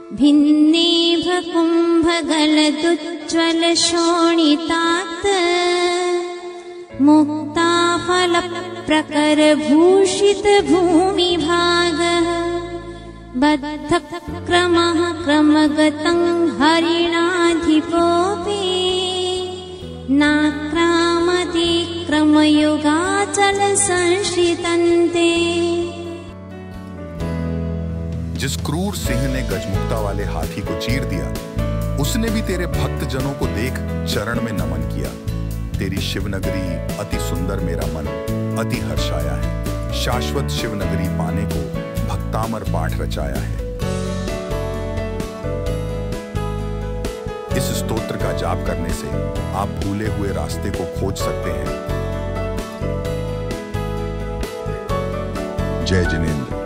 भिन्नेभ कुम्भगलदुज्ज्वल शोणितात् मुक्ताफलप्रकर भूषित भूमिभागः बद्धक्रमः क्रमगतं हरिणाधिपोऽपि नाक्रामति क्रमयुगाचल संश्रितन्ते। जिस क्रूर सिंह ने गजमुक्ता वाले हाथी को चीर दिया, उसने भी तेरे भक्त जनों को देख चरण में नमन किया। तेरी शिवनगरी अति सुंदर मेरा मन अति हर्षाया है। शाश्वत शिवनगरी पाने को भक्तामर पाठ रचाया है। इस स्तोत्र का जाप करने से आप भूले हुए रास्ते को खोज सकते हैं। जय जिनेंद्र।